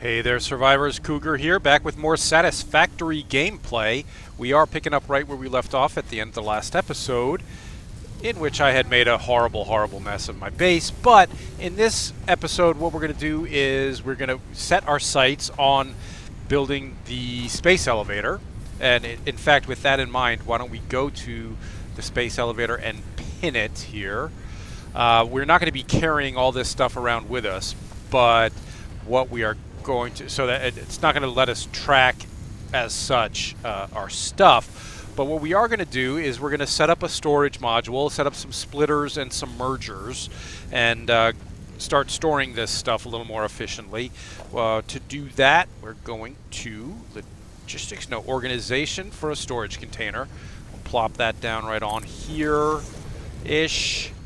Hey there, survivors. Cougar here, back with more Satisfactory gameplay. We are picking up right where we left off at the end of the last episode, in which I had made a horrible mess of my base. But in this episode, what we're going to do is we're going to set our sights on building the space elevator. And in fact, with that in mind, why don't we go to the space elevator and pin it here. We're not going to be carrying all this stuff around with us, but what we are going to, so that it's not going to let us track as such our stuff, but what we are going to do is we're going to set up a storage module, set up some splitters and some mergers, and start storing this stuff a little more efficiently. To do that, we're going to organization for a storage container. We'll plop that down right on here-ish.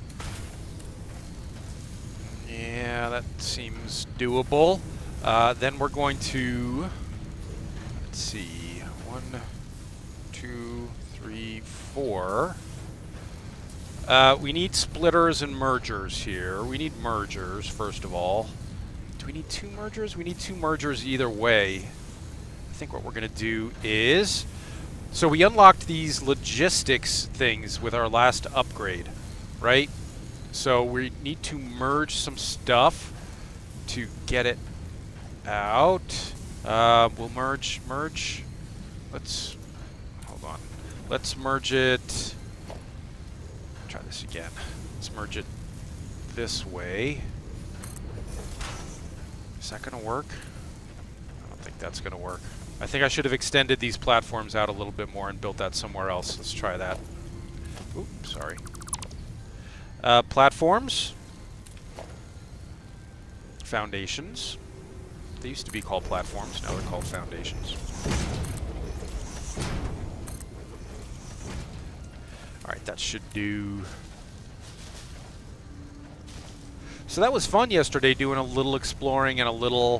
Yeah, that seems doable. Then we're going to, let's see, 1, 2, 3, 4. We need splitters and mergers here. We need mergers, first of all. Do we need 2 mergers? We need 2 mergers either way. I think what we're going to do is, so we unlocked these logistics things with our last upgrade, right? So we need to merge some stuff to get it out. We'll merge. Let's, hold on. Let's merge it. Try this again. Let's merge it this way. Is that going to work? I don't think that's going to work. I think I should have extended these platforms out a little bit more and built that somewhere else. Let's try that. Oops, sorry. Platforms. Foundations. They used to be called platforms, now they're called foundations. Alright, that should do. So that was fun yesterday, doing a little exploring and a little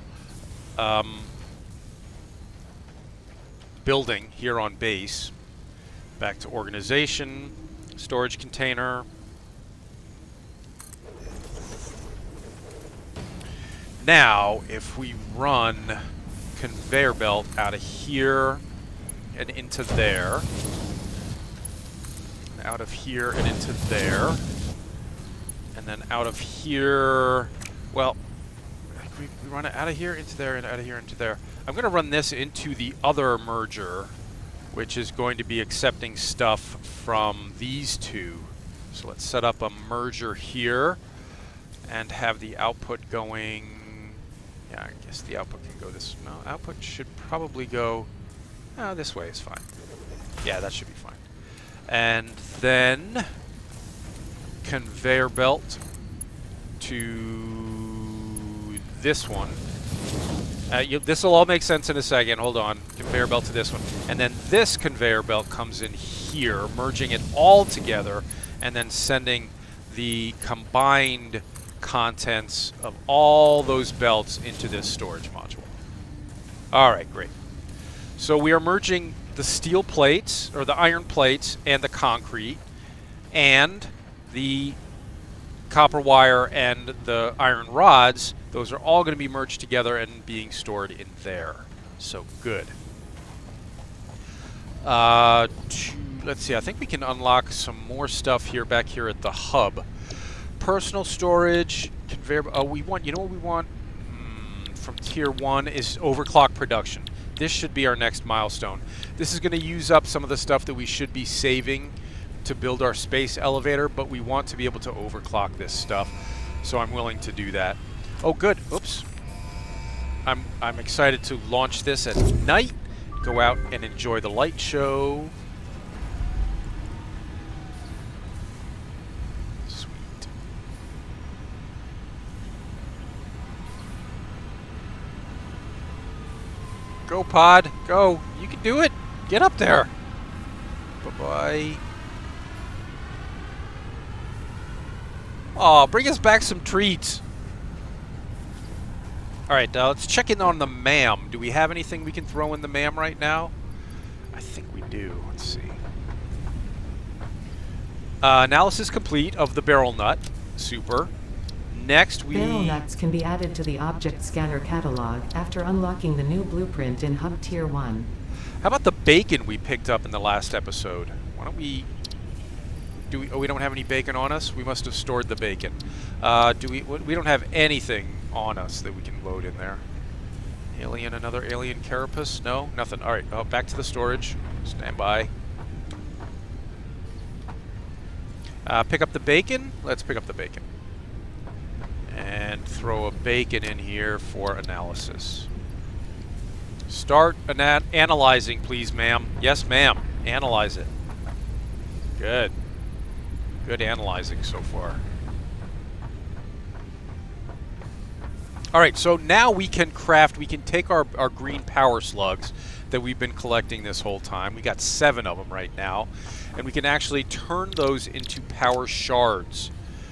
building here on base. Back to organization, storage container. Now, if we run conveyor belt out of here and into there, and out of here and into there, and then out of here, well, we run it out of here into there and out of here into there. I'm going to run this into the other merger, which is going to be accepting stuff from these two. So let's set up a merger here and have the output going. Yeah, I guess the output can go this. No, output should probably go. Oh, this way is fine. Yeah, that should be fine. And then conveyor belt to this one. This will all make sense in a second. Hold on. Conveyor belt to this one. And then this conveyor belt comes in here, merging it all together, and then sending the combined contents of all those belts into this storage module. Alright, great. So we are merging the steel plates, or the iron plates, and the concrete, and the copper wire and the iron rods. Those are all going to be merged together and being stored in there. So good. Let's see, I think we can unlock some more stuff here, back here at the hub. Personal storage, conveyor. Oh, we want. You know what we want from tier 1 is overclock production. This should be our next milestone. This is going to use up some of the stuff that we should be saving to build our space elevator, but we want to be able to overclock this stuff, so I'm willing to do that. Oh, good. Oops. I'm excited to launch this at night. Go out and enjoy the light show. Go, pod. Go. You can do it. Get up there. Bye-bye. Aw, bring us back some treats. Alright, let's check in on the MAM. Do we have anything we can throw in the MAM right now? I think we do. Let's see. Analysis complete of the barrel nut. Super. Next, Barrel nuts can be added to the object scanner catalog after unlocking the new blueprint in Hub Tier 1. How about the bacon we picked up in the last episode? Why don't we... Oh, we don't have any bacon on us? We must have stored the bacon. We don't have anything on us that we can load in there. Another alien carapace? No? Nothing. Alright, back to the storage. Stand by. Pick up the bacon? Let's pick up the bacon. And throw a bacon in here for analysis. Start analyzing, please, ma'am. Yes, ma'am. Analyze it. Good. Good analyzing so far. Alright, so now we can take our green power slugs that we've been collecting this whole time. We got 7 of them right now. And we can actually turn those into power shards.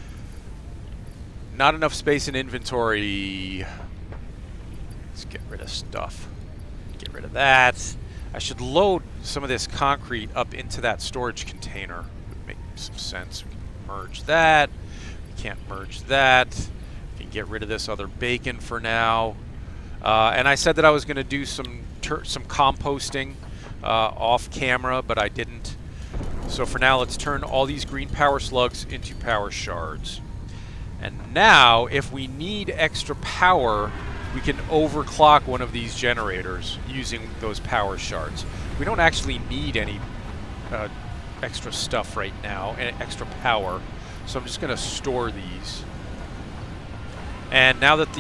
Not enough space in inventory. Let's get rid of stuff. Get rid of that. I should load some of this concrete up into that storage container. Would make some sense. We can merge that. We can't merge that. We can get rid of this other bacon for now. And I said that I was going to do some composting off camera, but I didn't. So for now, let's turn all these green power slugs into power shards. And now, if we need extra power, we can overclock one of these generators using those power shards. We don't actually need any extra stuff right now, and extra power. So I'm just going to store these. And now that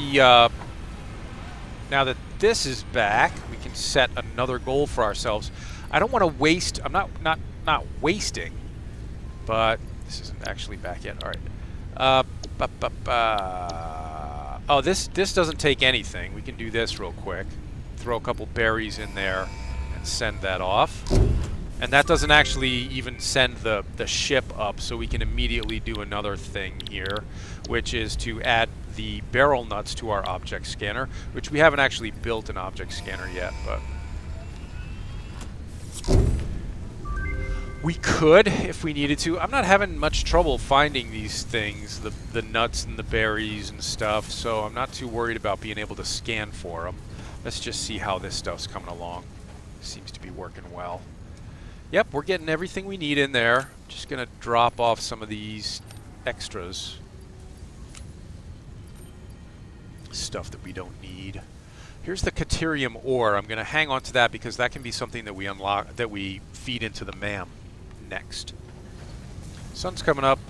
this is back, we can set another goal for ourselves. I don't want to waste. I'm not wasting, but this isn't actually back yet. All right. Oh, this doesn't take anything. We can do this real quick. Throw a couple berries in there and send that off. And that doesn't actually even send the ship up, so we can immediately do another thing here, which is to add the barrel nuts to our object scanner, which we haven't actually built an object scanner yet, but we could if we needed to. I'm not having much trouble finding these things, the nuts and the berries and stuff, so I'm not too worried about being able to scan for them. Let's just see how this stuff's coming along. Seems to be working well. Yep, we're getting everything we need in there. Just gonna drop off some of these extras. Stuff that we don't need. Here's the Caterium ore. I'm gonna hang on to that because that can be something that we unlock, that we feed into the MAM next. Sun's coming up.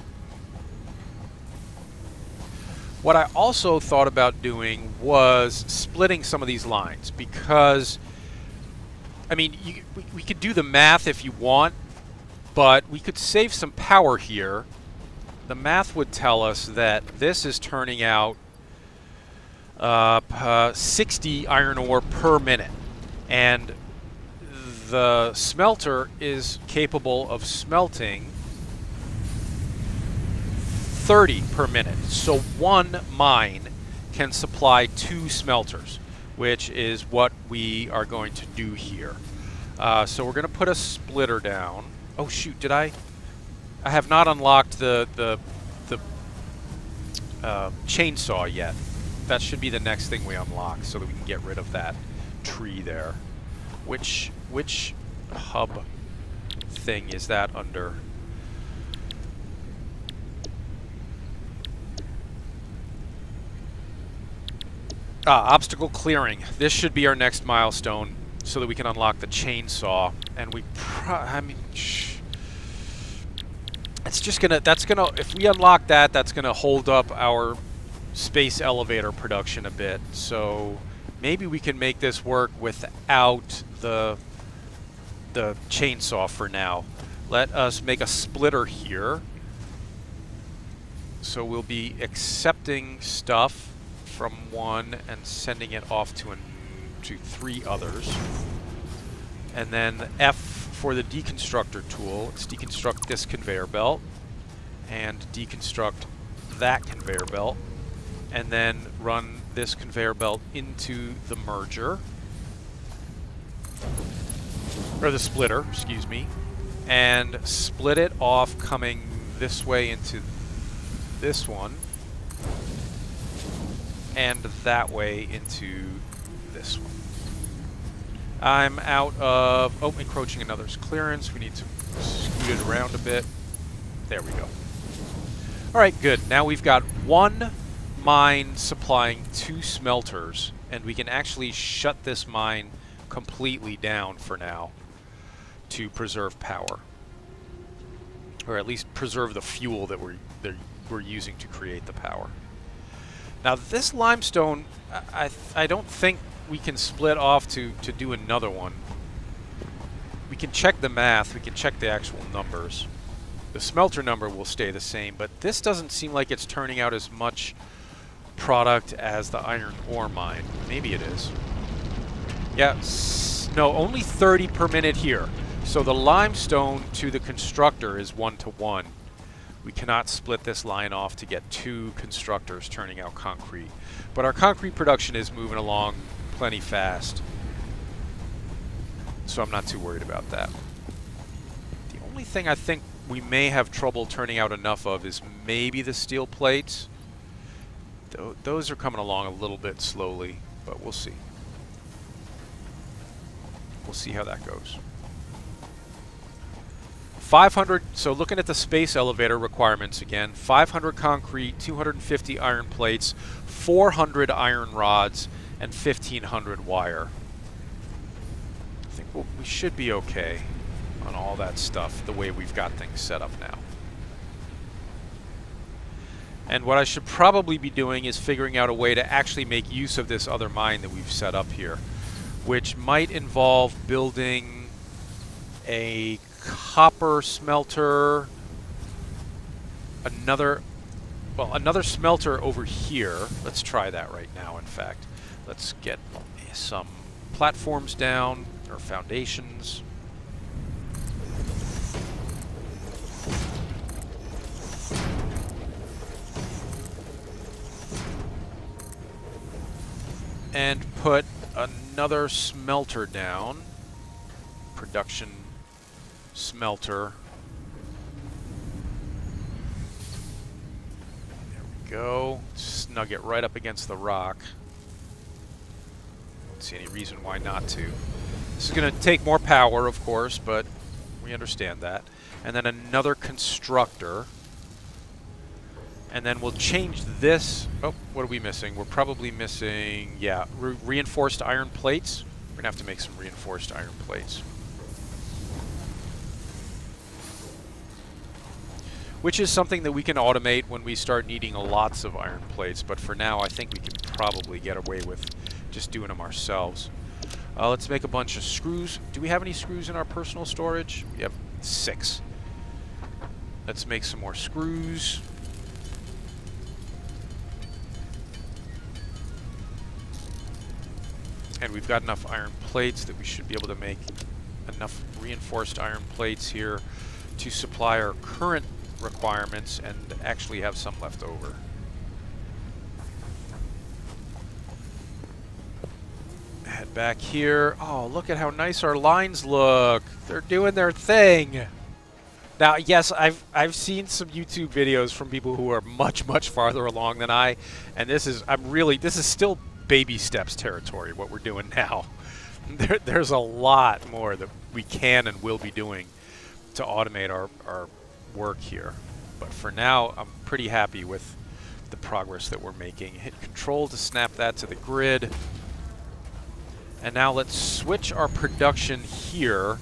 What I also thought about doing was splitting some of these lines, because I mean, we could do the math if you want, but we could save some power here. The math would tell us that this is turning out 60 iron ore per minute, and the smelter is capable of smelting 30 per minute. So one mine can supply 2 smelters, which is what we are going to do here. So we're going to put a splitter down. Oh shoot, did I have not unlocked the chainsaw yet. That should be the next thing we unlock, so that we can get rid of that tree there. Which hub thing is that under? Obstacle clearing. This should be our next milestone, so that we can unlock the chainsaw. And we, I mean, it's just gonna. That's gonna. If we unlock that, that's gonna hold up our space elevator production a bit. So maybe we can make this work without the chainsaw for now. Let us make a splitter here. So we'll be accepting stuff from one and sending it off to 3 others. And then F for the deconstructor tool. Let's deconstruct this conveyor belt and deconstruct that conveyor belt, and then run this conveyor belt into the merger, or the splitter, excuse me, and split it off coming this way into this one. and that way into this one. I'm out of... Oh, encroaching another's clearance. We need to scoot it around a bit. There we go. Alright, good. Now we've got one mine supplying 2 smelters, and we can actually shut this mine completely down for now to preserve power. Or at least preserve the fuel that we're using to create the power. Now this limestone, I don't think we can split off to do another one. We can check the math, we can check the actual numbers. The smelter number will stay the same, but this doesn't seem like it's turning out as much product as the iron ore mine. Maybe it is. Yeah, no, only 30 per minute here. So the limestone to the constructor is 1-to-1. We cannot split this line off to get 2 constructors turning out concrete. But our concrete production is moving along plenty fast. So I'm not too worried about that. The only thing I think we may have trouble turning out enough of is maybe the steel plates. Those are coming along a little bit slowly, but we'll see. We'll see how that goes. 500, so looking at the space elevator requirements again, 500 concrete, 250 iron plates, 400 iron rods, and 1,500 wire. I think we should be okay on all that stuff, the way we've got things set up now. And what I should probably be doing is figuring out a way to actually make use of this other mine that we've set up here, which might involve building a copper smelter, another smelter over here. Let's try that right now, in fact. Let's get some platforms down, or foundations. And put another smelter down. Production smelter. There we go. Snug it right up against the rock. Don't see any reason why not to. This is going to take more power, of course, but we understand that. And then another constructor. And then we'll change this. Oh, what are we missing? We're probably missing, yeah, reinforced iron plates. We're going to have to make some reinforced iron plates. Which is something that we can automate when we start needing lots of iron plates. But for now, I think we can probably get away with just doing them ourselves. Let's make a bunch of screws. Do we have any screws in our personal storage? We have 6. Let's make some more screws. And we've got enough iron plates that we should be able to make enough reinforced iron plates here to supply our current requirements and actually have some left over. Head back here. Oh, look at how nice our lines look. They're doing their thing. Now, yes, I've seen some YouTube videos from people who are much farther along than I, and this is still baby steps territory, what we're doing now. There's a lot more that we can and will be doing to automate our work here. But for now, I'm pretty happy with the progress that we're making. Hit Control to snap that to the grid. And now let's switch our production here.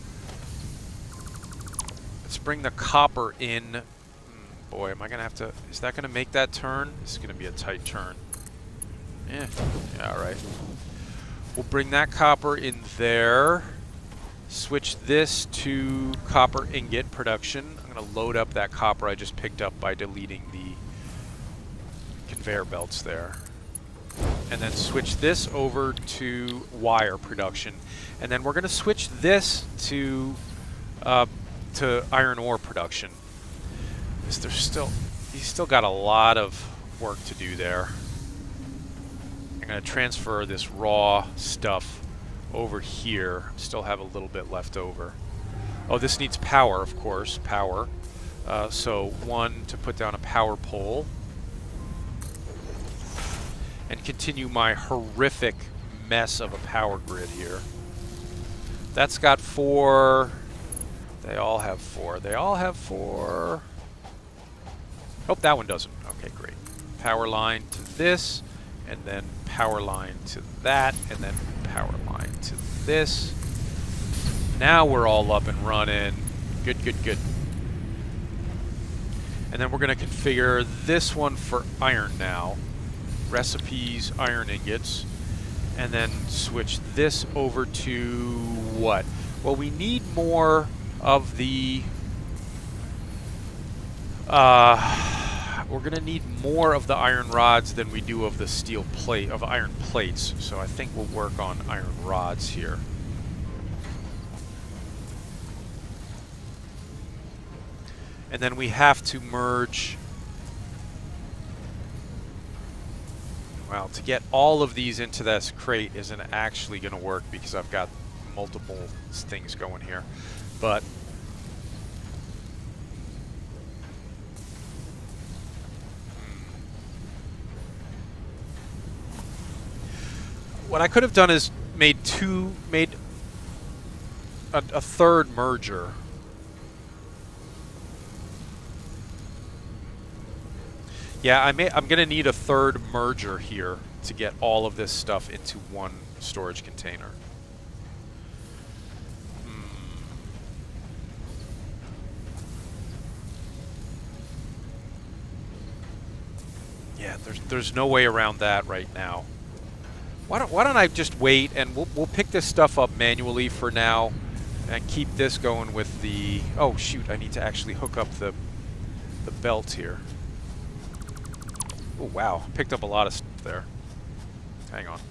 Let's bring the copper in. Boy, am I going to have to... Is that going to make that turn? This is going to be a tight turn. Yeah, all right. We'll bring that copper in there. Switch this to copper ingot production. I'm going to load up that copper I just picked up by deleting the conveyor belts there. And then switch this over to wire production. And then we're going to switch this to iron ore production. He's still got a lot of work to do there. I'm going to transfer this raw stuff over here. Still have a little bit left over. Oh, this needs power, of course. Power. So one to put down a power pole. and continue my horrific mess of a power grid here. That's got 4. They all have 4. They all have 4. Oh, that one doesn't. Okay, great. Power line to this, and then power line to that, and then power line to this. Now we're all up and running. Good, good, good. And then we're going to configure this one for iron now. Recipes, iron ingots. And then switch this over to what? Well, we need more of the... we're going to need more of the iron rods than we do of the steel plate, of iron plates. So I think we'll work on iron rods here. And then we have to merge... Well, to get all of these into this crate isn't actually going to work because I've got multiple things going here. But... what I could have done is made a third merger. Yeah, I'm going to need a third merger here to get all of this stuff into one storage container. Yeah, there's no way around that right now. Why don't I just wait and we'll pick this stuff up manually for now and keep this going with the... Oh shoot, I need to actually hook up the belt here. Oh wow, picked up a lot of stuff there. Hang on.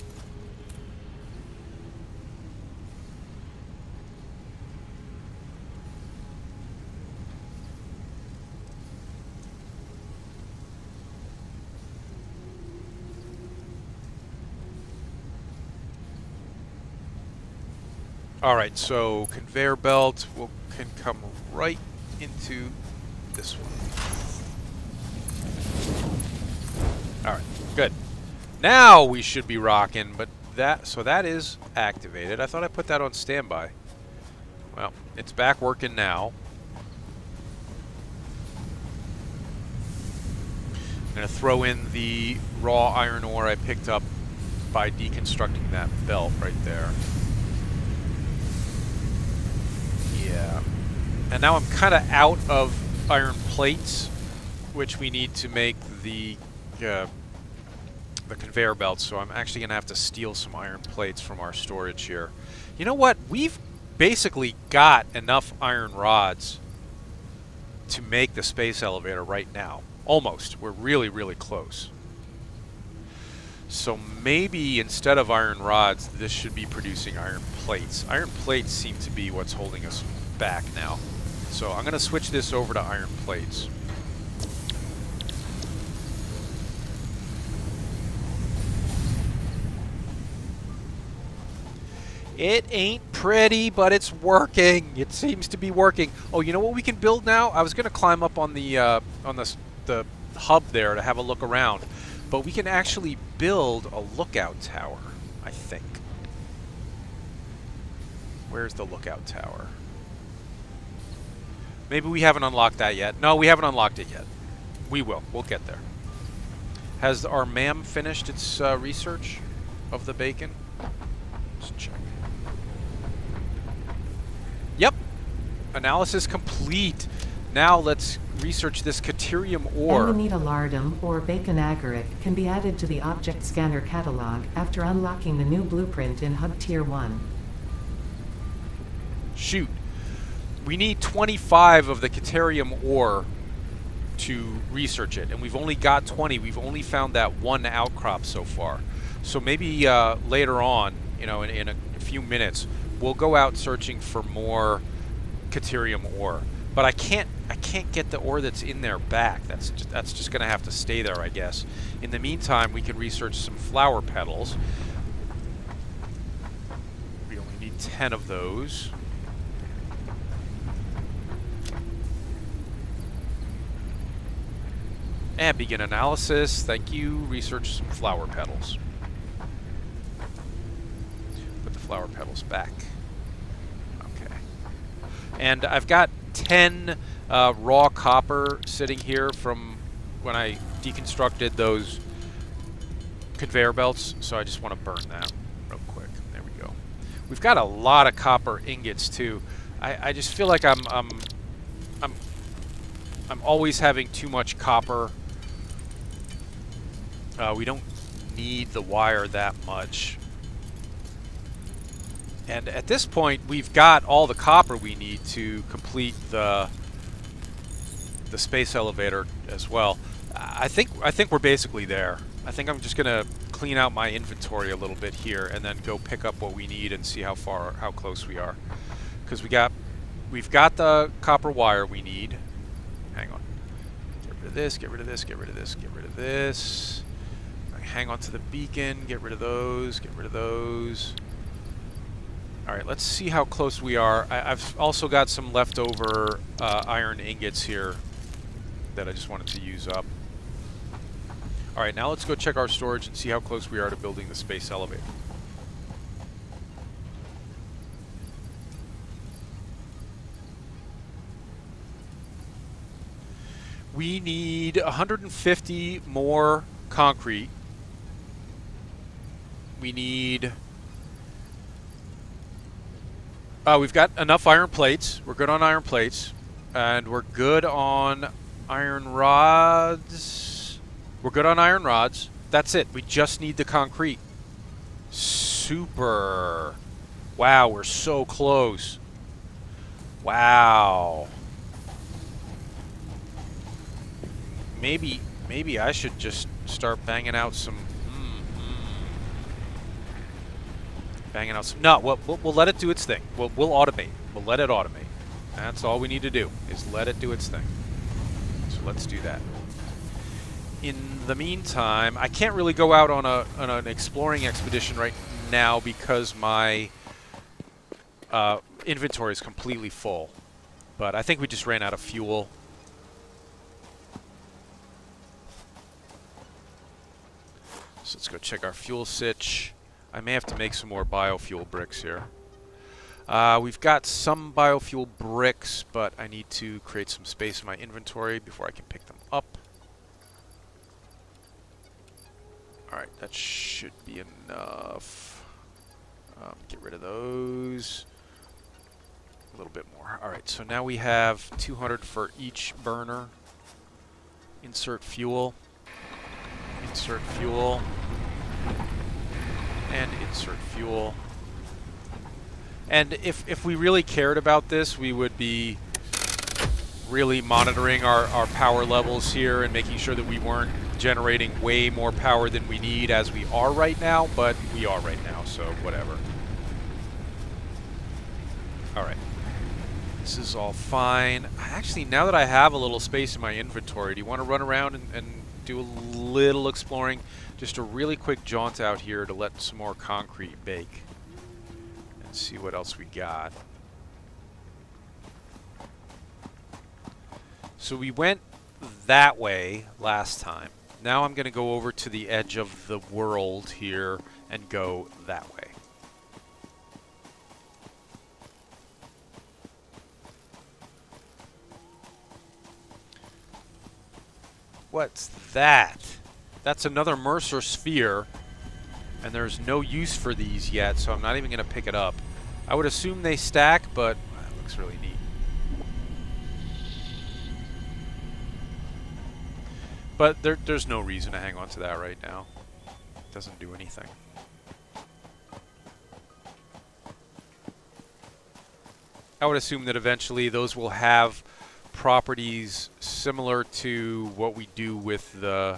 Alright, so conveyor belt can come right into this one. Alright, good. Now we should be rocking, but so that is activated. I thought I put that on standby. Well, it's back working now. I'm going to throw in the raw iron ore I picked up by deconstructing that belt right there. Yeah. And now I'm kind of out of iron plates, which we need to make the conveyor belt, so I'm actually going to have to steal some iron plates from our storage here. You know what? We've basically got enough iron rods to make the space elevator right now. Almost. We're really, really close. So maybe instead of iron rods, this should be producing iron plates. Iron plates seem to be what's holding us back now. So I'm going to switch this over to iron plates. It ain't pretty, but it's working. It seems to be working. Oh, you know what we can build now? I was going to climb up on the hub there to have a look around, but we can actually build a lookout tower, I think. Where's the lookout tower? Maybe we haven't unlocked that yet. No, we haven't unlocked it yet. We will. We'll get there. Has our ma'am finished its research of the bacon? Let's check. Yep. Analysis complete. Now let's research this caterium ore. Amanita-lardum, or bacon agarite, can be added to the object scanner catalog after unlocking the new blueprint in Hub Tier 1. Shoot. We need 25 of the caterium ore to research it, and we've only got 20. We've only found that one outcrop so far. So maybe later on, you know, in a few minutes, we'll go out searching for more caterium ore. But I can't get the ore that's in there back. That's just going to have to stay there, I guess. In the meantime, we can research some flower petals. We only need 10 of those. And begin analysis. Thank you. Research some flower petals. Put the flower petals back. Okay. And I've got 10 raw copper sitting here from when I deconstructed those conveyor belts, so I just want to burn that real quick. There we go. We've got a lot of copper ingots too. I just feel like I'm always having too much copper. We don't need the wire that much. And at this point, we've got all the copper we need to complete the space elevator as well. I think we're basically there. I think I'm just gonna clean out my inventory a little bit here and then go pick up what we need and see how close we are. Because we've got the copper wire we need. Hang on. Get rid of this, get rid of this, get rid of this, get rid of this. Hang on to the beacon, get rid of those, get rid of those. Alright, let's see how close we are. I've also got some leftover iron ingots here that I just wanted to use up. Alright, now let's go check our storage and see how close we are to building the space elevator. We need 150 more concrete. We need... we've got enough iron plates. We're good on iron plates. And we're good on iron rods. We're good on iron rods. That's it. We just need the concrete. Super. Wow, we're so close. Wow. Maybe I should just start banging out some... Banging out some... No, we'll let it do its thing. We'll automate. We'll let it automate. That's all we need to do, is let it do its thing. So let's do that. In the meantime, I can't really go out on an exploring expedition right now because my inventory is completely full. But I think we just ran out of fuel. So let's go check our fuel sitch. I may have to make some more biofuel bricks here. We've got some biofuel bricks, but I need to create some space in my inventory before I can pick them up. Alright, that should be enough. Get rid of those. A little bit more. Alright, so now we have 200 for each burner. Insert fuel. Insert fuel. And insert fuel. And if we really cared about this, we would be really monitoring our power levels here and making sure that we weren't generating way more power than we need as we are right now, but we are right now, so whatever. Alright. This is all fine. Actually, now that I have a little space in my inventory, do you want to run around and do a little exploring? Just a really quick jaunt out here to let some more concrete bake. And see what else we got. So we went that way last time. Now I'm going to go over to the edge of the world here and go that way. What's that? That's another Mercer sphere, and there's no use for these yet, so I'm not even going to pick it up. I would assume they stack, but that looks really neat. But there's no reason to hang on to that right now. It doesn't do anything. I would assume that eventually those will have properties similar to what we do with the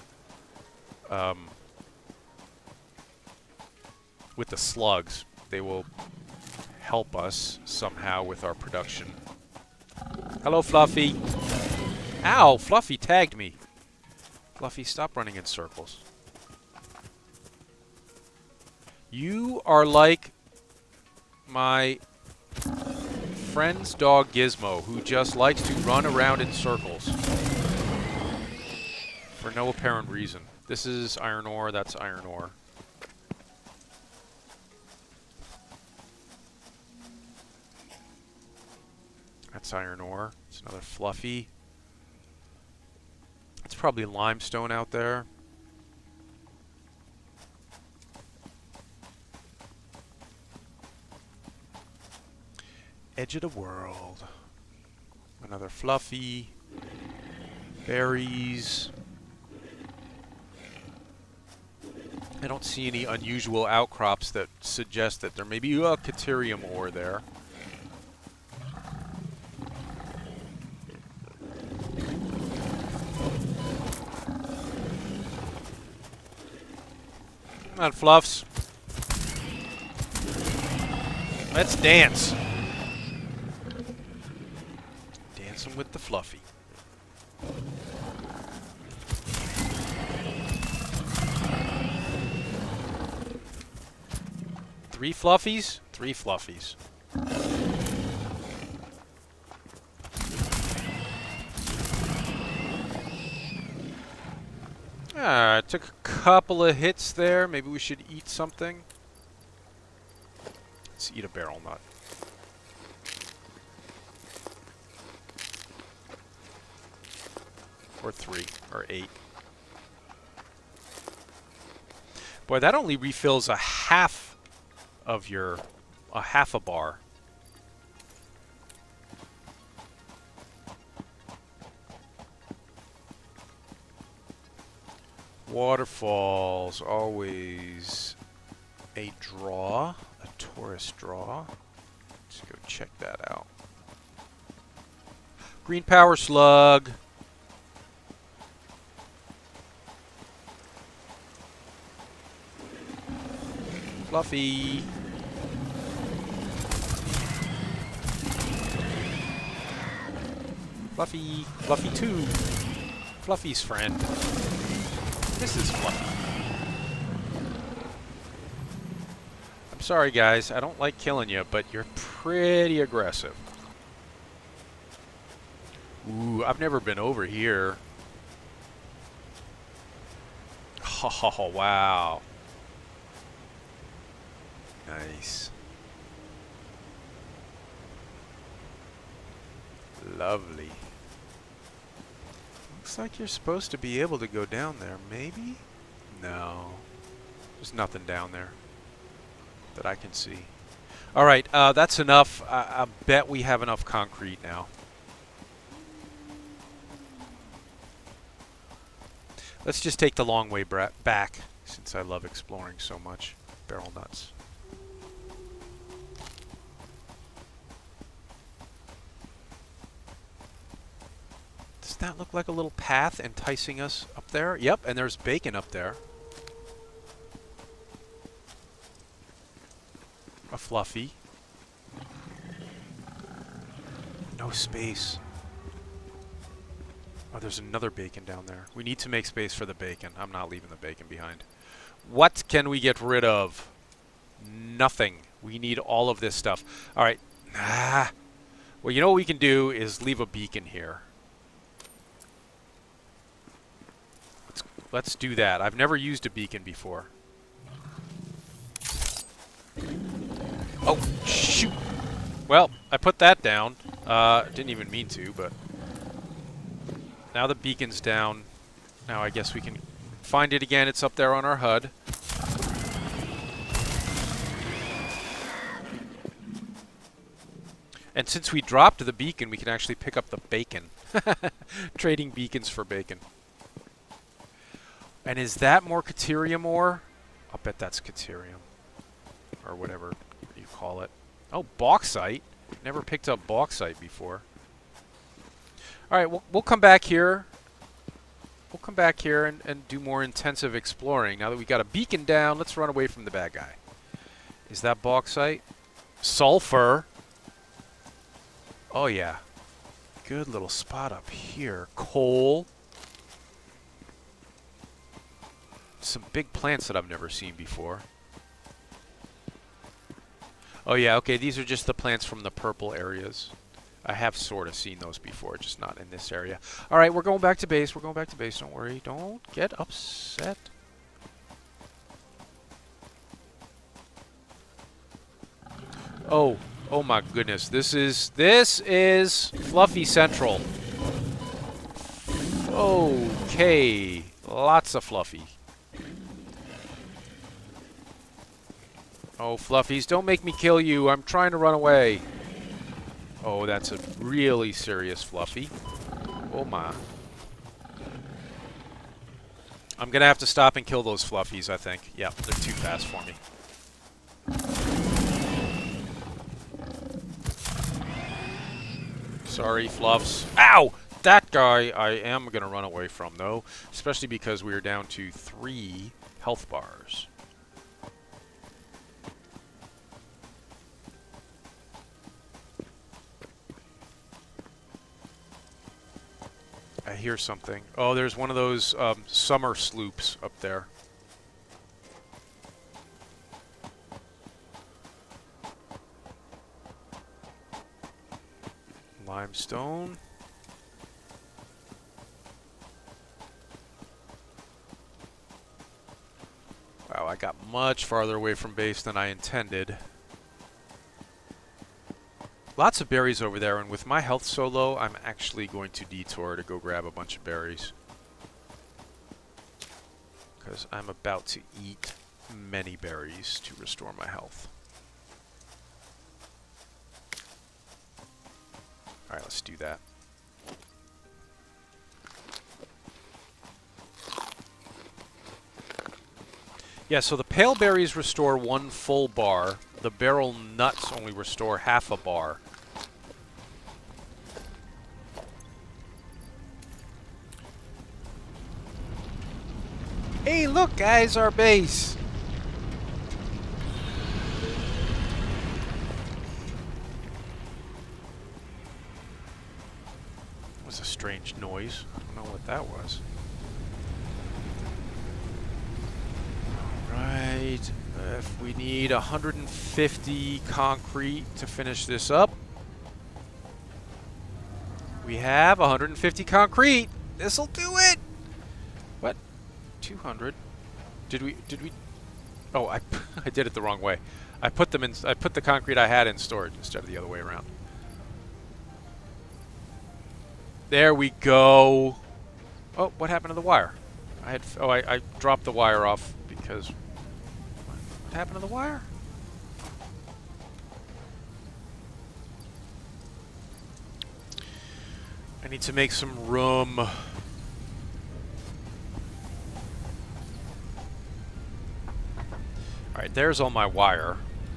slugs. They will help us somehow with our production. Hello, Fluffy. Ow, Fluffy tagged me. Fluffy, stop running in circles. You are like my friend's dog Gizmo, who just likes to run around in circles. For no apparent reason. This is iron ore, that's iron ore. That's iron ore. It's another fluffy. It's probably limestone out there. Edge of the world. Another fluffy. Berries. I don't see any unusual outcrops that suggest that there may be a Caterium ore there. Come on, Fluffs. Let's dance. Dancing with the Fluffy. Three Fluffies? Three Fluffies. I took a couple of hits there. Maybe we should eat something. Let's eat a barrel nut. Or 3, or 8. Boy, that only refills a half of your, half a bar. Waterfalls, always a draw, a tourist draw. Let's go check that out. Green power slug. Fluffy. Fluffy. Fluffy 2. Fluffy's friend. This is Fluffy. I'm sorry, guys. I don't like killing you, but you're pretty aggressive. Ooh, I've never been over here. Oh, wow. Nice. Lovely. Looks like you're supposed to be able to go down there, maybe? No. There's nothing down there that I can see. Alright, that's enough. I bet we have enough concrete now. Let's just take the long way back, since I love exploring so much. Barrel nuts. Does that look like a little path enticing us up there? Yep, and there's bacon up there. A Fluffy. No space. Oh, there's another bacon down there. We need to make space for the bacon. I'm not leaving the bacon behind. What can we get rid of? Nothing. We need all of this stuff. All right. Well, you know what we can do is leave a beacon here. Let's do that. I've never used a beacon before. Oh, shoot. Well, I put that down. Didn't even mean to, but... Now the beacon's down. Now I guess we can find it again. It's up there on our HUD. And since we dropped the beacon, we can actually pick up the bacon. Trading beacons for bacon. And is that more Caterium ore? I'll bet that's Caterium. Or whatever you call it. Oh, bauxite. Never picked up bauxite before. Alright, we'll come back here. We'll come back here and do more intensive exploring. Now that we got a beacon down, let's run away from the bad guy. Is that bauxite? Sulfur. Oh, yeah. Good little spot up here. Coal. Some big plants that I've never seen before. Oh, yeah, okay, these are just the plants from the purple areas. I have sort of seen those before, just not in this area. All right, we're going back to base. We're going back to base. Don't worry. Don't get upset. Oh, oh my goodness. This is Fluffy Central. Okay. Lots of Fluffy. Oh, Fluffies, don't make me kill you. I'm trying to run away. Oh, that's a really serious Fluffy. Oh my. I'm gonna have to stop and kill those Fluffies, I think. Yeah, they're too fast for me. Sorry, Fluffs. Ow! That guy I am gonna run away from, though. Especially because we are down to 3 health bars. I hear something. Oh, there's one of those summer sloops up there. Limestone. Wow, I got much farther away from base than I intended. Lots of berries over there, and with my health so low, I'm actually going to detour to go grab a bunch of berries. Because I'm about to eat many berries to restore my health. Alright, let's do that. Yeah, so the pale berries restore 1 full bar. The barrel nuts only restore half a bar. Hey, look, guys, our base. That was a strange noise. I don't know what that was. Right. If we need 150 concrete to finish this up. We have 150 concrete. This'll do it. What? 200? Did we Oh, I did it the wrong way. I put the concrete I had in storage instead of the other way around. There we go. Oh, what happened to the wire? I dropped the wire off because what happened to the wire? I need to make some room. Alright, there's all my wire.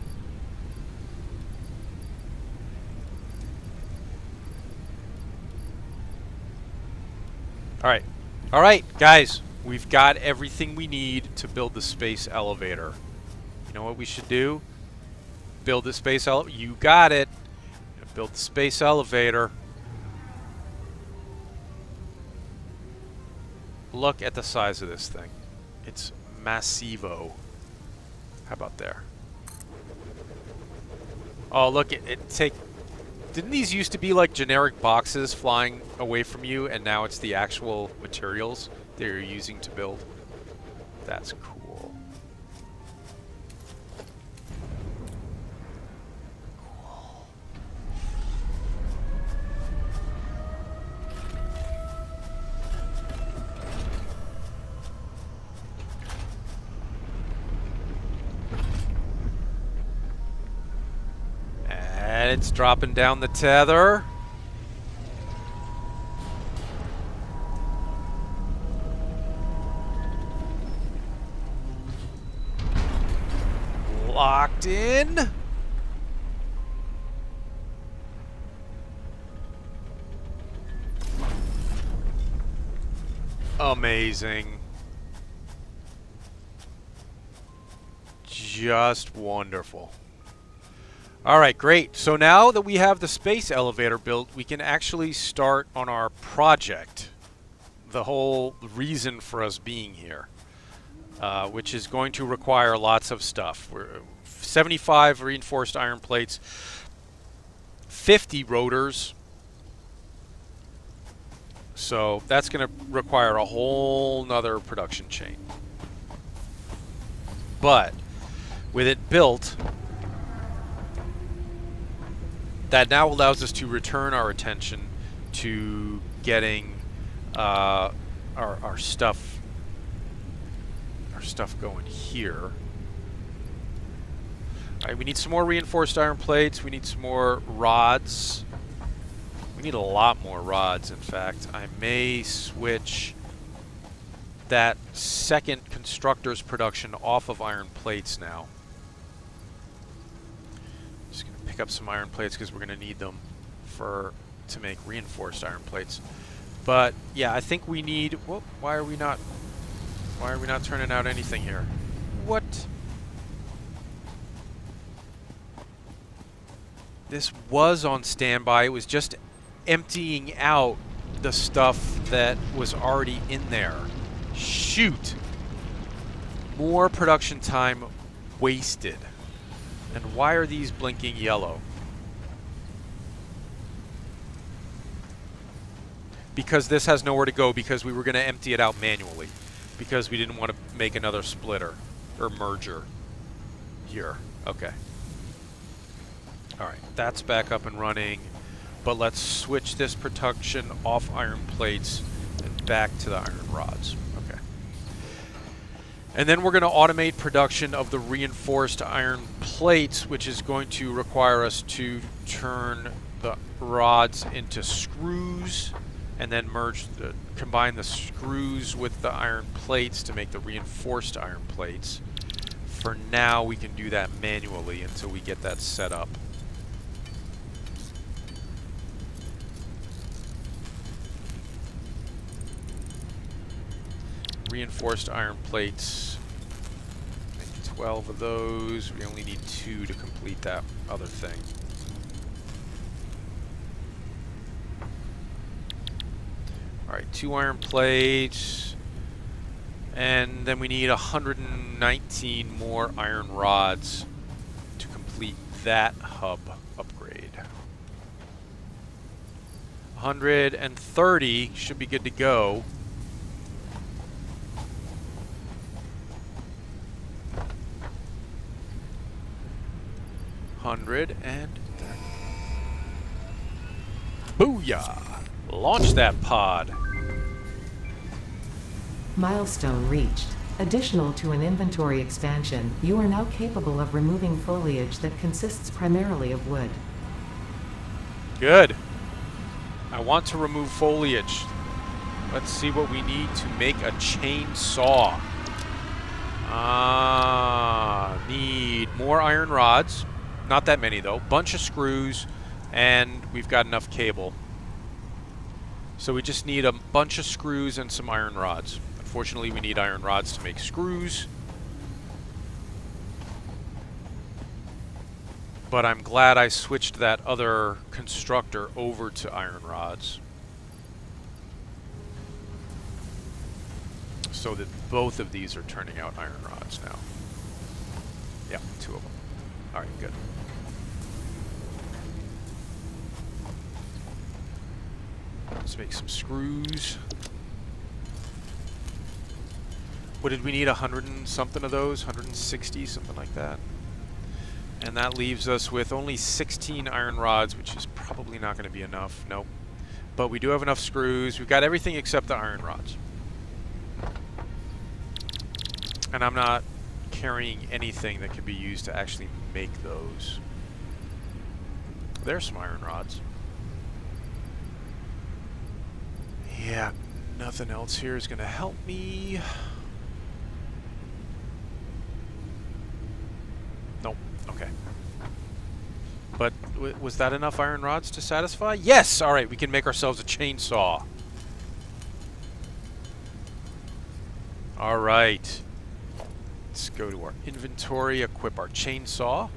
Alright. Alright, guys. We've got everything we need to build the space elevator. You know what we should do? Build the space elevator. You got it. Build the space elevator. Look at the size of this thing. It's massivo. How about there? Oh, look, didn't these used to be like generic boxes flying away from you, and now it's the actual materials that you're using to build? That's cool. And it's dropping down the tether. Locked in. Amazing. Just wonderful. Alright, great. So now that we have the space elevator built, we can actually start on our project. The whole reason for us being here. Which is going to require lots of stuff. 75 reinforced iron plates, 50 rotors, So that's going to require a whole nother production chain. But with it built, that now allows us to return our attention to getting our stuff going here. All right, we need some more reinforced iron plates. We need some more rods. We need a lot more rods, in fact. I may switch that second constructor's production off of iron plates now. Just going to pick up some iron plates because we're going to need them to make reinforced iron plates. But yeah, I think we need. Whoop, why are we not turning out anything here? What? This was on standby. It was just emptying out the stuff that was already in there. Shoot! More production time wasted. And why are these blinking yellow? Because this has nowhere to go, because we were going to empty it out manually. Because we didn't want to make another splitter or merger here. Okay. Alright, that's back up and running. But let's switch this production off iron plates and back to the iron rods. Okay. And then we're going to automate production of the reinforced iron plates, which is going to require us to turn the rods into screws and then combine the screws with the iron plates to make the reinforced iron plates. For now, we can do that manually until we get that set up. Reinforced iron plates. Make 12 of those. We only need 2 to complete that other thing. Alright, 2 iron plates. And then we need 119 more iron rods to complete that hub upgrade. 130 should be good to go. And booyah! Launch that pod. Milestone reached. Additional to an inventory expansion, you are now capable of removing foliage that consists primarily of wood. Good. I want to remove foliage. Let's see what we need to make a chainsaw. Need more iron rods. Not that many, though. Bunch of screws, and we've got enough cable. So we just need a bunch of screws and some iron rods. Unfortunately, we need iron rods to make screws. But I'm glad I switched that other constructor over to iron rods, so that both of these are turning out iron rods now. Yeah, 2 of them. Alright, good. Let's make some screws. What did we need? 100 and something of those? 160, something like that. And that leaves us with only 16 iron rods, which is probably not going to be enough. Nope. But we do have enough screws. We've got everything except the iron rods. And I'm not carrying anything that can be used to actually make those. There's some iron rods. Yeah, nothing else here is going to help me. Nope. Okay. But was that enough iron rods to satisfy? Yes! Alright, we can make ourselves a chainsaw. Alright. Let's go to our inventory, equip our chainsaw.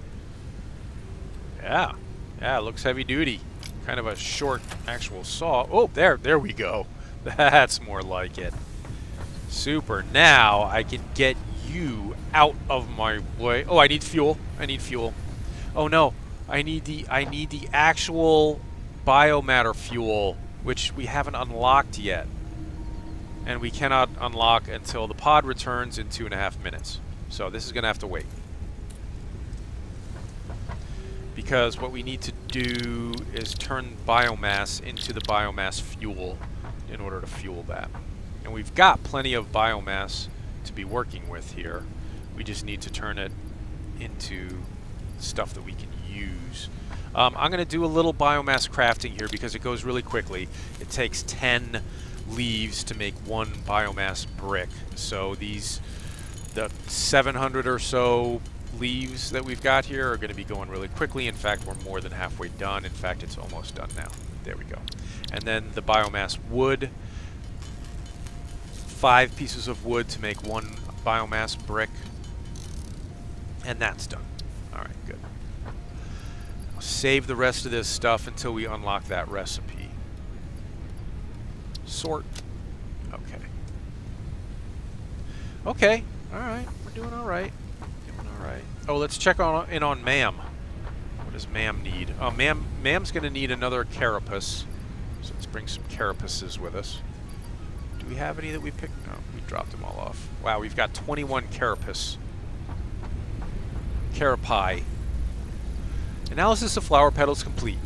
Yeah. Yeah, it looks heavy duty. Kind of a short actual saw. Oh, there we go. That's more like it. Super. Now I can get you out of my way. Oh, I need fuel. I need fuel. Oh no. I need the actual biomatter fuel which we haven't unlocked yet. And we cannot unlock until the pod returns in 2.5 minutes. So this is going to have to wait. Because what we need to do is turn biomass into the biomass fuel in order to fuel that. And we've got plenty of biomass to be working with here. We just need to turn it into stuff that we can use. I'm going to do a little biomass crafting here because it goes really quickly. It takes 10 leaves to make 1 biomass brick. So the 700 or so leaves that we've got here are going to be going really quickly. In fact, we're more than halfway done. In fact, it's almost done now. There we go. And then the biomass wood. 5 pieces of wood to make 1 biomass brick. And that's done. Alright, good. I'll save the rest of this stuff until we unlock that recipe. Sort. Okay. Okay. Alright. We're doing alright. Doing alright. Oh, let's check in on Mam. What does Mam need? Oh, Mam's going to need another carapace. So let's bring some carapaces with us. Do we have any that we picked? No, we dropped them all off. Wow, we've got 21 carapace. Carapae. Analysis of flower petals complete.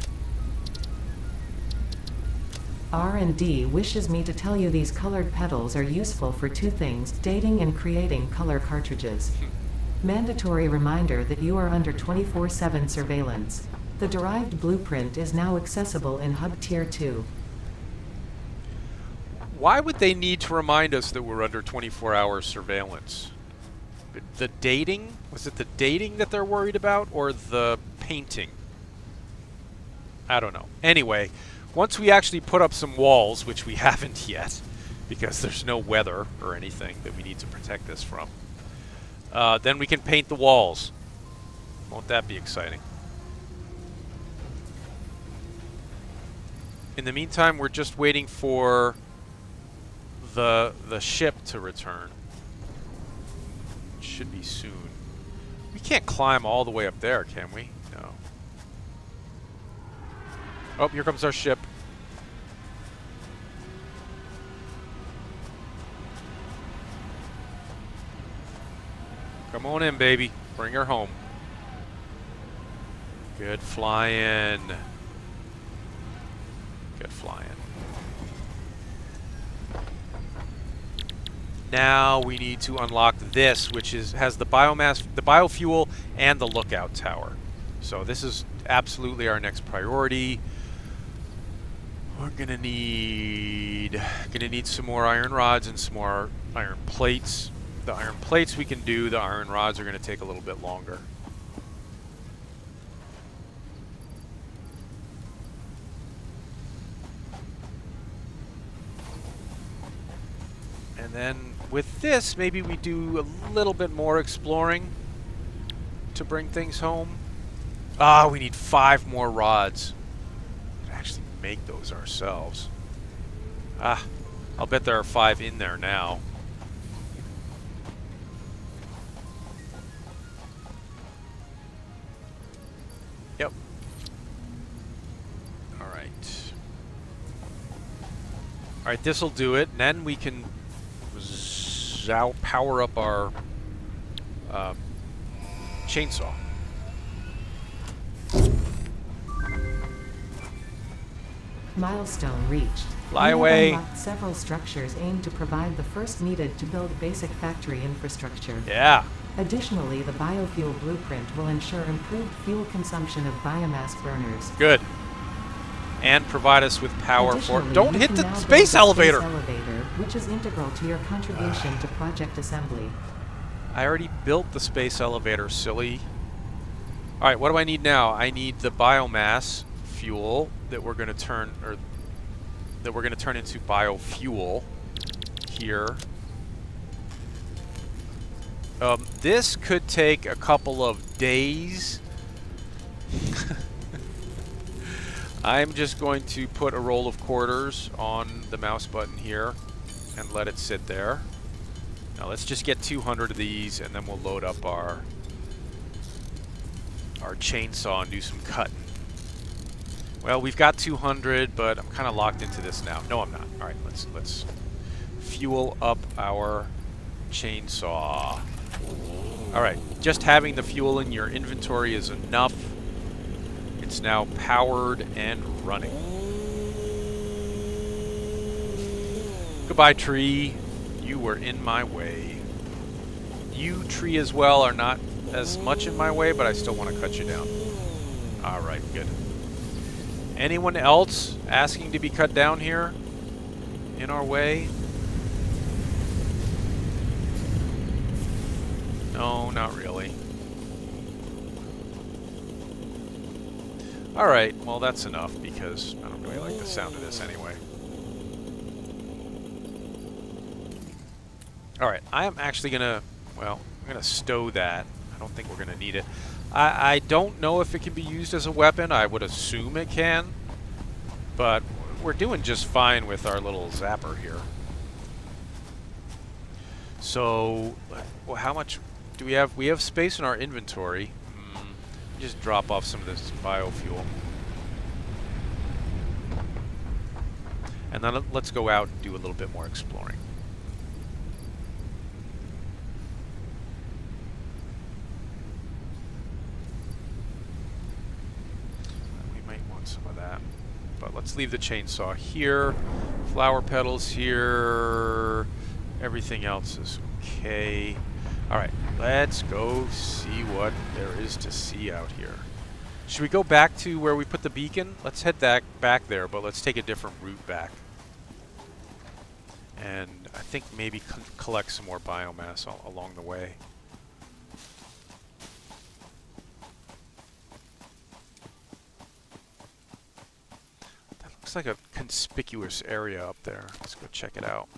R&D wishes me to tell you these colored petals are useful for 2 things: dating and creating color cartridges. Mandatory reminder that you are under 24/7 surveillance. The derived blueprint is now accessible in Hub Tier 2. Why would they need to remind us that we're under 24-hour surveillance? The dating? Was it the dating that they're worried about, or the painting? I don't know. Anyway, once we actually put up some walls, which we haven't yet, because there's no weather or anything that we need to protect this from, then we can paint the walls. Won't that be exciting? In the meantime, we're just waiting for the ship to return. Should be soon. We can't climb all the way up there, can we? No. Oh, here comes our ship. Come on in, baby. Bring her home. Good flying. Good flying. Now we need to unlock this, which has the biomass, the biofuel, and the lookout tower. So this is absolutely our next priority. We're gonna need some more iron rods and some more iron plates. The iron plates we can do. The iron rods are gonna take a little bit longer. And then with this, maybe we do a little bit more exploring to bring things home. Ah, we need 5 more rods. We can actually make those ourselves. Ah, I'll bet there are 5 in there now. Yep. Alright. Alright, this'll do it. And then we can power up our chainsaw. Milestone reached. Fly You have away. unlocked several structures aimed to provide the first needed to build basic factory infrastructure. Yeah. Additionally, the biofuel blueprint will ensure improved fuel consumption of biomass burners. Good. And provide us with power for... Additionally, Don't you hit can the now build space elevator! Space elevator, which is integral to your contribution to project assembly. I already built the space elevator, silly. Alright, what do I need now? I need the biomass fuel that we're going to turn, or that we're going to turn into biofuel here. This could take a couple of days. I'm just going to put a roll of quarters on the mouse button here and let it sit there. Now let's just get 200 of these and then we'll load up our chainsaw and do some cutting. Well, we've got 200, but I'm kind of locked into this now. No, I'm not. All right, let's fuel up our chainsaw. All right, just having the fuel in your inventory is enough. It's now powered and running. Goodbye, tree. You were in my way. You, tree, as well, are not as much in my way, but I still want to cut you down. All right, good. Anyone else asking to be cut down here in our way? No, not really. All right, well, that's enough because I don't really like the sound of this anyway. All right, I am actually gonna, well, I'm gonna stow that. I don't think we're gonna need it. I don't know if it can be used as a weapon. I would assume it can, but we're doing just fine with our little zapper here. So, well, how much do we have? We have space in our inventory. Just drop off some of this biofuel. And then let's go out and do a little bit more exploring. Some of that, but let's leave the chainsaw here, flower petals here, everything else is okay. All right, let's go see what there is to see out here. Should we go back to where we put the beacon? Let's head back there, but let's take a different route back. And I think maybe collect some more biomass along the way. Looks like a conspicuous area up there. Let's go check it out.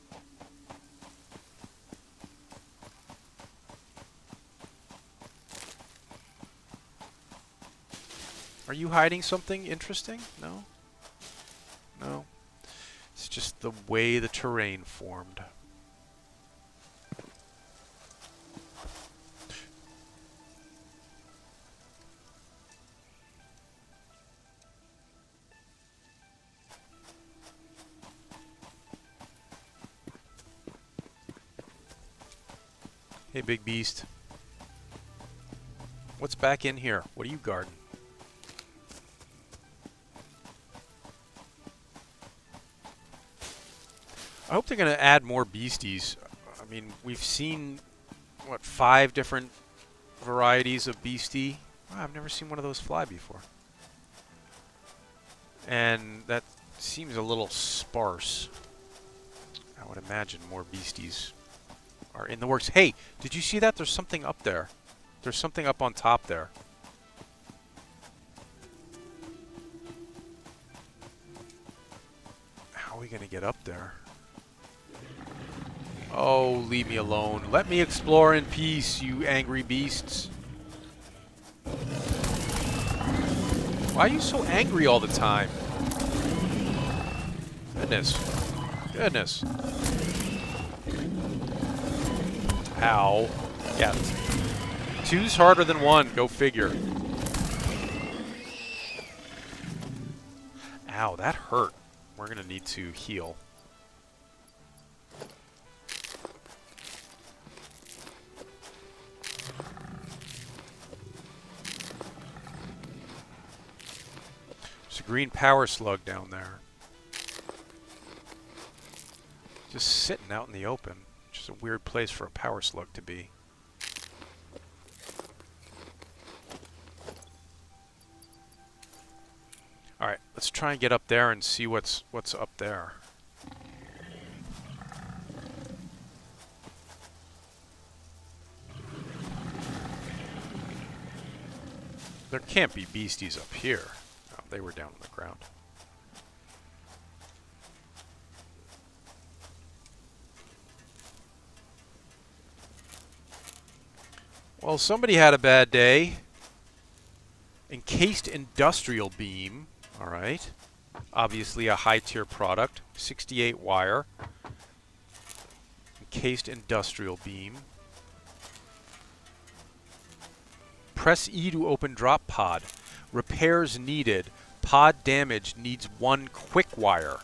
Are you hiding something interesting? No? No. It's just the way the terrain formed. Hey, big beast. What's back in here? What are you guarding? I hope they're going to add more beasties. I mean, we've seen, what, 5 different varieties of beastie? Wow, I've never seen one of those fly before. And that seems a little sparse. I would imagine more beasties are in the works. Hey, did you see that? There's something up there. There's something up on top there. How are we going to get up there? Oh, leave me alone. Let me explore in peace, you angry beasts. Why are you so angry all the time? Goodness. Goodness. Ow. Yeah. 2's harder than 1. Go figure. Ow, that hurt. We're going to need to heal. There's a green power slug down there. Just sitting out in the open. Which is a weird place for a power slug to be. Alright, let's try and get up there and see what's up there. There can't be beasties up here. Oh, they were down on the ground. Well, somebody had a bad day. Encased industrial beam. Alright. Obviously a high-tier product. 68 wire. Encased industrial beam. Press E to open drop pod. Repairs needed. pod damage needs 1 quick wire.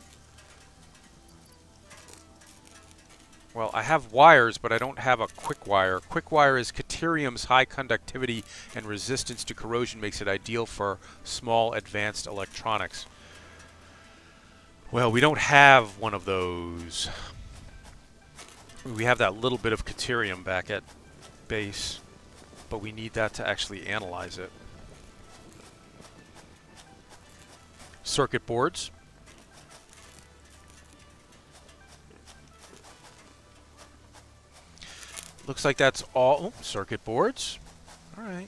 Well, I have wires, but I don't have a quick wire. Quick wire is Caterium's high conductivity and resistance to corrosion makes it ideal for small advanced electronics. Well, we don't have one of those. We have that little bit of Caterium back at base, but we need that to actually analyze it. Circuit boards. Looks like that's all. Oh, circuit boards. All right.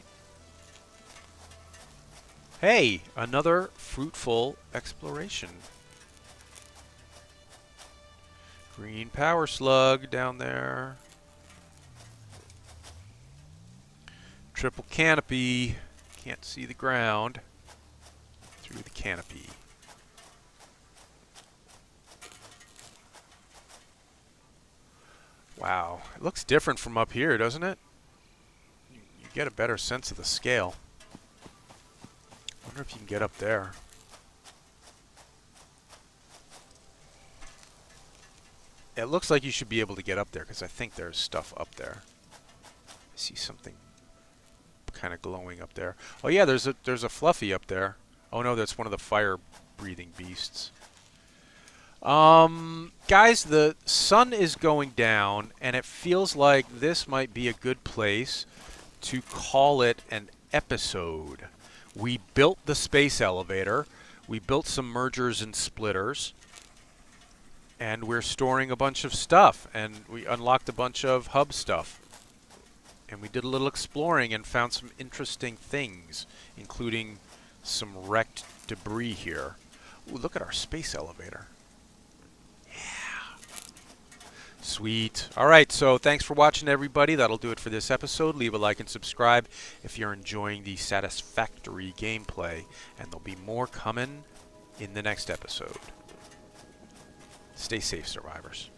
Hey, another fruitful exploration. Green power slug down there. Triple canopy. Can't see the ground through the canopy. Wow, it looks different from up here, doesn't it? You get a better sense of the scale. I wonder if you can get up there. It looks like you should be able to get up there because I think there's stuff up there. I see something kind of glowing up there. Oh yeah, there's a Fluffy up there. Oh no, that's one of the fire-breathing beasts. Guys, the sun is going down, and it feels like this might be a good place to call it an episode. We built the space elevator. We built some mergers and splitters. And we're storing a bunch of stuff. And we unlocked a bunch of hub stuff. And we did a little exploring and found some interesting things, including some wrecked debris here. Ooh, look at our space elevator. Sweet. All right, so thanks for watching, everybody. That'll do it for this episode. Leave a like and subscribe if you're enjoying the Satisfactory gameplay, and there'll be more coming in the next episode. Stay safe, survivors.